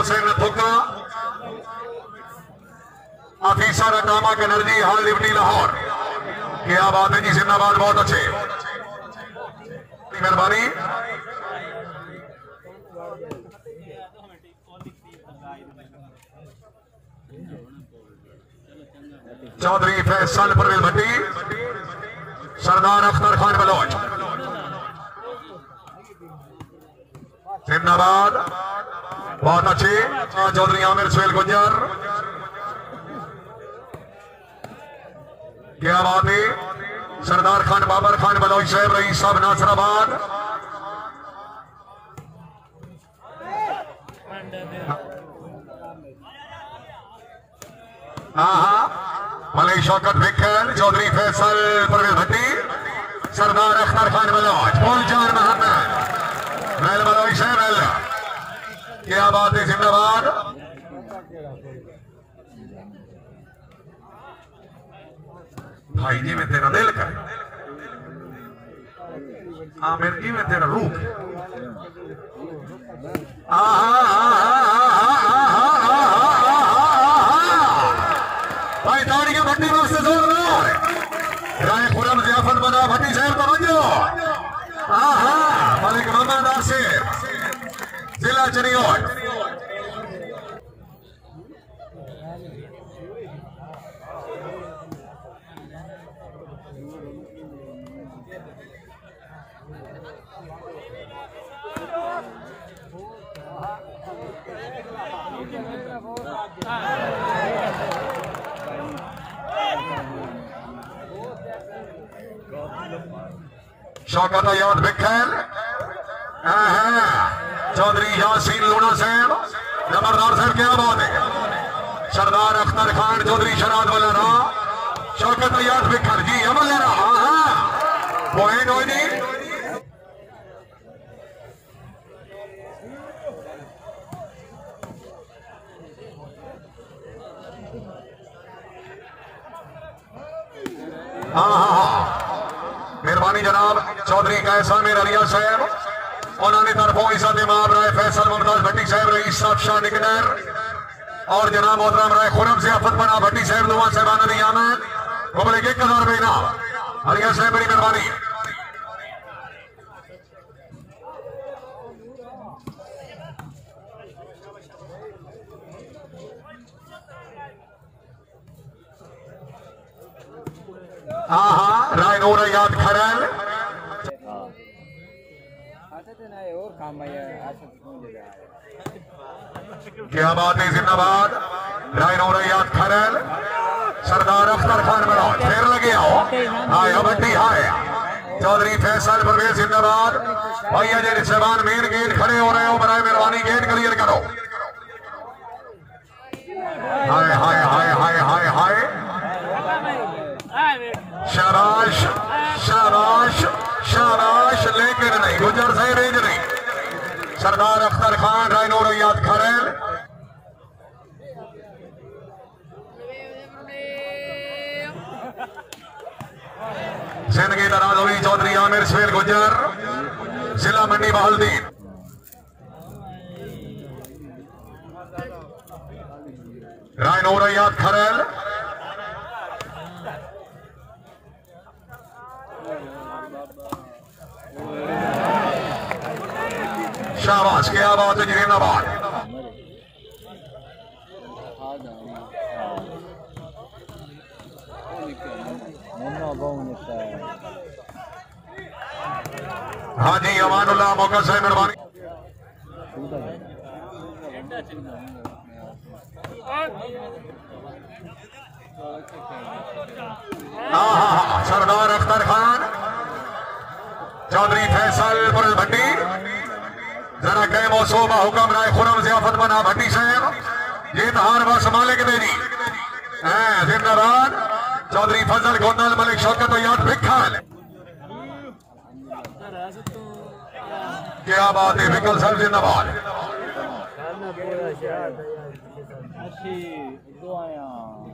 हुसैन थुका officer atomic energy हाल liberty Lahore. क्या बात है जी, जिंदाबाद, बहुत अच्छे, मेहरबानी। चौधरी फैसल परवेज भट्टी, सरदार अख्तर खान बलोच, जिंदाबाद, बहुत अच्छे। चौधरी आमिर सुहेल गुज्जर, क्या बात है। सरदार खान बाबर खान बलोच साहब, रईस साहब नासराबाद। मलई शौकत विक्कर, चौधरी फैसल परवेज भट्टी, सरदार अख्तर खान बलोच, फौजदार मोहम्मद महल बलोच साहब, क्या बात है, जिंदाबाद। भाई जी में तेरा दिल कर, आमिर जी में तेरा रूह। भाई ताड़ियां भट्टी वास्ते जोरदार। राय खुरम जियाफत बना भट्टी साहब तवज्जो। मलिक मोहम्मद आसिफ, जिला चनियोट। शौकत अयाद बिखल, चौधरी यासीन लूना साहब, जबरदार साहब, क्या बात है। सरदार अख्तर खान, चौधरी शराद वाला, शौकत अयाद बिखल जी, अमल पॉइंट हो जी। मेहरबानी जनाब। चौधरी कैसा मेर अलिया साहब, उन्होंने तरफों इज्जत इमाम राय फैसल मुमताज भट्टी साहब, रईस साहब शाह निकनर, और जनाब मोहतरम राय खुरम से आफत बना भट्टी साहब, दुआ साहबान अली आमद मुबलिक 1000 रुपये इनाम। अलिया साहब बड़ी मेहरबानी। राय नूर याद खरल, क्या बात है, जिंदाबाद। राय नूर याद खरल, सरदार अख्तर खान बलोच, फिर लगे आओ। हाय भट्टी, हाय चौधरी फैसल परवेज, जिंदाबाद। भैया जी रिश्तेदार मेन गेट खड़े हो रहे हो, बराए मेहरबानी गेट क्लियर करो। हाय हाय हाय हाय हाय हाय, शाबाश शाबाश शाबाश, लेकिन नहीं, गुजर से रेंज नहीं। सरदार अख्तर खान, रायनूर याद खरल, जिंदगी दराज हुई। चौधरी आमिर सुहेल गुज्जर, जिला मंडी बहालदीन। रायनूर याद खरल, शाबाश, क्या बात है, जिंदाबाद। हाँ जी, अमानुल्लाह मौका से मेहरबानी। सरदार अख्तर खान, चौधरी फैसल परवेज भट्टी, जरा कह मौसूमा हुक्म राय खुरम जियाफत बना भट्टी साहब, ये तहार बस मालिक मेरी, जिंदाबाद। चौधरी फजल गोंदल, मलिक शौकत याद भिखल, क्या बात है, विकल साहब जिंदाबाद। अच्छी दुआएं